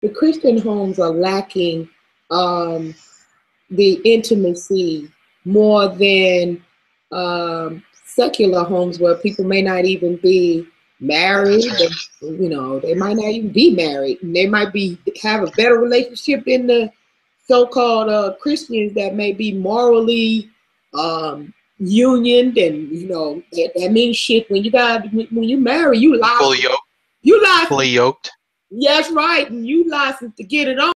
the Christian homes are lacking the intimacy more than secular homes where people may not even be married. You know, they might not even be married, and they might be have a better relationship than the so-called Christians that may be morally unioned, and you know that means shit. When you marry, you lie. Fully yoked. You lie. Fully yoked. Yes, right, and you license to get it on.